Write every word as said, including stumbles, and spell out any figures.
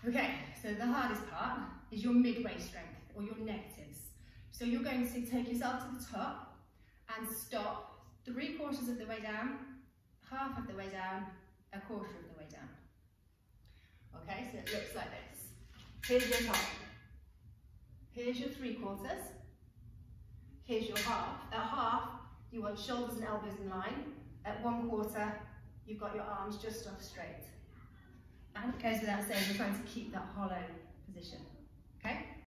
Okay, so the hardest part is your midway strength, or your negatives. So you're going to take yourself to the top and stop three quarters of the way down, half of the way down, a quarter of the way down. Okay, so it looks like this. Here's your top. Here's your three quarters. Here's your half. At half, you want shoulders and elbows in line. At one quarter, you've got your arms just off straight. And it goes without saying, we're trying to keep that hollow position. Okay?